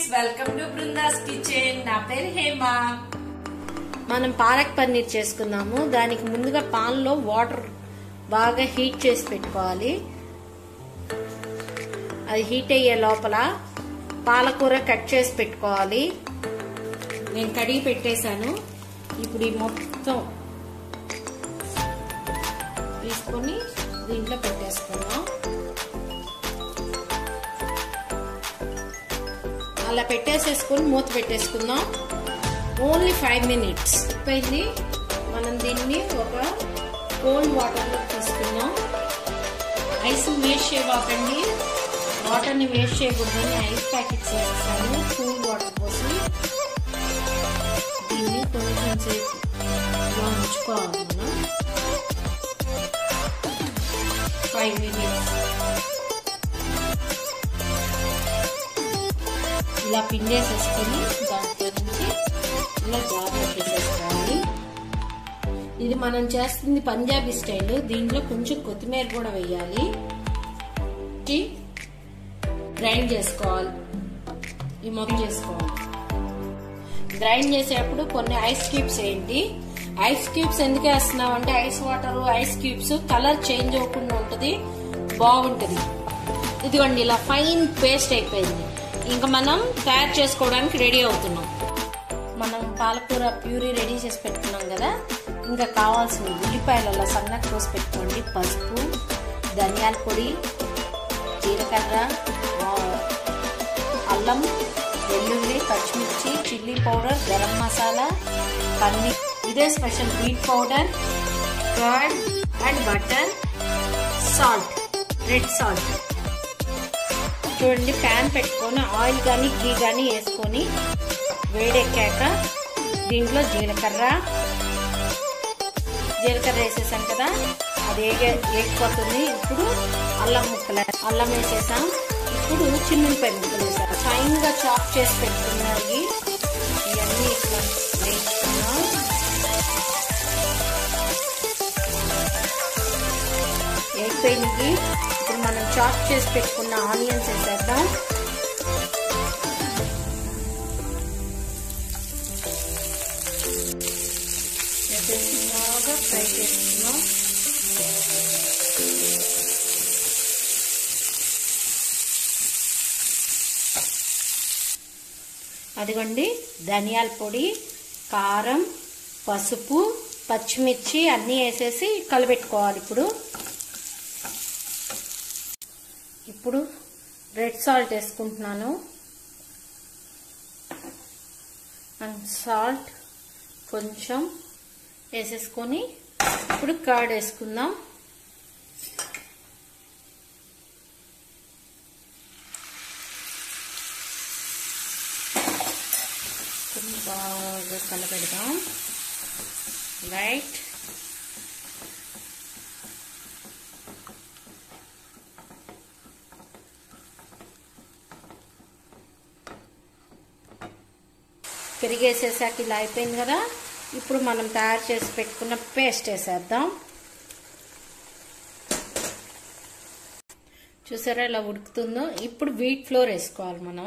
Friends, welcome to Brinda's kitchen. నా పేరు హేమ. మనం పాలక్ పన్నీర్ చేసుకున్నాము. దానికి ముందుగా పాన్ లో వాటర్ బాగా హీట్ చేసి పెట్టుకోవాలి. అది హీట్ అయ్యే లోపల పాలకూర కట్ చేసి పెట్టుకోవాలి. నేను కడిగి పెట్టేశాను. ఇప్పుడు ఈ మొత్తం తీసుకొని దీంట్లో పెట్టేసుకున్నాం. అలా పెట్టేసేసుకొని మూత పెట్టేసుకుందాం. ఓన్లీ 5 minutes అయిపోయింది. మనం దీన్ని ఒక కోల్డ్ వాటర్ లో తీసుకుందాం. ఐస్ వేస్ట్ చేయకండి, వాటర్ ని వేస్ట్ చేయకూడదని ఐస్ ప్యాకెట్స్ వేస్తాను. కూల్ వాటర్ పోసి దీన్ని కొంచెం సేపు ఇలా ఉంచుకోవాలి. మనం 5 minutes ఇలా పిండేసేసుకొని దాంట్లో నుంచి ఇలా జాగ్రత్త పెట్టేసుకోవాలి. ఇది మనం చేస్తుంది పంజాబీ స్టైల్. దీంట్లో కొంచెం కొత్తిమీర కూడా వేయాలి. గ్రైండ్ చేసుకోవాలి. ఈ మొత్తం చేసుకోవాలి. గ్రైండ్ చేసేటప్పుడు కొన్ని ఐస్ క్యూబ్స్ వేయండి. ఐస్ క్యూబ్స్ ఎందుకు వేస్తున్నాం అంటే ice water, ice cubes colour change అవ్వకుండా ఉంటది, బాగుంటది. ఇదిగోండి ఇలా ఫైన్ పేస్ట్ అయిపోయింది. ఇంకా మనం తయారు చేసుకోవడానికి రెడీ అవుతున్నాం. మనం పాలకూర ప్యూరీ రెడీ చేసి పెట్టుకున్నాం కదా. ఇంకా కావాల్సిన ఉల్లిపాయలు అలా సన్నగా కోసి పెట్టుకోండి. పసుపు, ధనియాల పొడి, జీలకర్ర, అల్లం, వెల్లుల్లి, పచ్చిమిర్చి, చిల్లీ పౌడర్, గరం మసాలా, పన్నీర్, ఇదే special wheat powder, curd and butter, salt, red salt. చూడండి, ప్యాన్ పెట్టుకొని ఆయిల్ కానీ ఘీ కానీ వేసుకొని వేడెక్కాక దీంట్లో జీలకర్ర వేసేసాం కదా, అది వేగిపోతుంది. ఇప్పుడు అల్లం వేసేసాం. ఇప్పుడు చిన్నులపాయ ముక్కలు వేసాం. ఫైన్గా చాప్ చేసి పెట్టుకున్నవి ఇవన్నీ ఇట్లా వేసుకున్నాం. వేగిపోయింది. ఇప్పుడు మనం చాప్ చేసి పెట్టుకున్న ఆనియన్స్ వేసేద్దాం. వేసేసి బాగా ఫ్రై చేసుకున్నాం. అదిగోండి, ధనియాల పొడి, కారం, పసుపు, పచ్చిమిర్చి అన్నీ వేసేసి కలిపెట్టుకోవాలి. ఇప్పుడు రెడ్ సాల్ట్ వేసుకుంటున్నాను. అండ్ సాల్ట్ కొంచెం వేసేసుకొని ఇప్పుడు కర్డ్ వేసుకుందాం. బాగా కలపెడదాం. రైట్, పెరిగేసేసాక ఇలా అయిపోయింది కదా. ఇప్పుడు మనం తయారు చేసి పెట్టుకున్న పేస్ట్ వేసేద్దాం. చూసారా ఇలా ఉడుకుతుందో. ఇప్పుడు వీట్ ఫ్లోర్ వేసుకోవాలి. మనం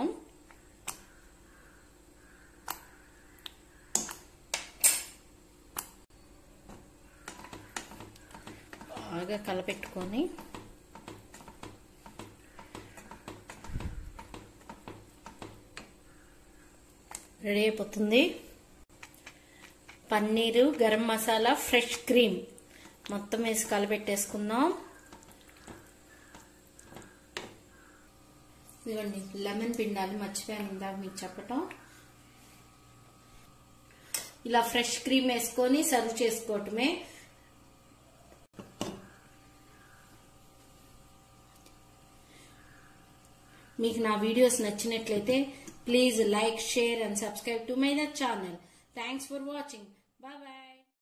బాగా కలపెట్టుకొని రెడీ అయిపోతుంది. పన్నీరు, గరం మసాలా, ఫ్రెష్ క్రీమ్ మొత్తం వేసి కలిపెట్టేసుకుందాం. ఇదిగోండి, లెమన్ పిండాలి, మర్చిపోయాను ఇందాక మీకు చెప్పటం. ఇలా ఫ్రెష్ క్రీమ్ వేసుకొని సర్వ్ చేసుకోవటమే. మీకు నా వీడియోస్ నచ్చినట్లయితే please like, share and subscribe to my channel. Thanks for watching. Bye bye.